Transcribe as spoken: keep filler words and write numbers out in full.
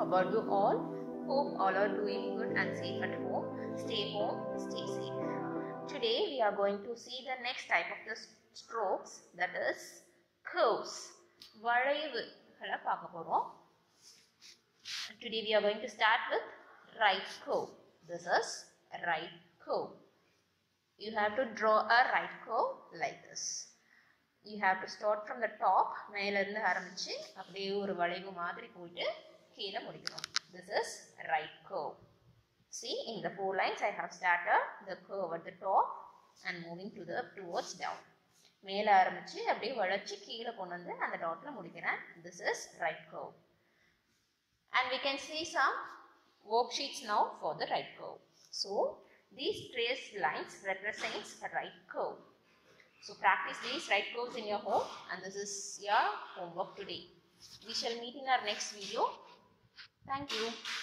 about you all? Hope all are doing good and safe at home. Stay home, stay safe. Today we are going to see the next type of the strokes, that is curves. வளைவுகளை பார்க்க போறோம். Today we are going to start with right curve. This is right curve. You have to draw a right curve like this. You have to start from the top. மேல இருந்து ஆரம்பிச்சு அப்படியே ஒரு வளைவு மாதிரி போயிட்டு கீழே முடிக்கணும். This is right curve. See, in the four lines I have started the curve at the top and moving to the towards down. மேல ஆரம்பிச்சு அப்படியே வளைச்சு கீழே கொண்டு வந்து அந்த டாட்ல முடிக்கிறேன். This is right curve. And we can see some worksheets now for the right curve. So these traced lines represents a right curve. So practice these right curves in your home, and this is your homework today. We shall meet in our next video. Thank you.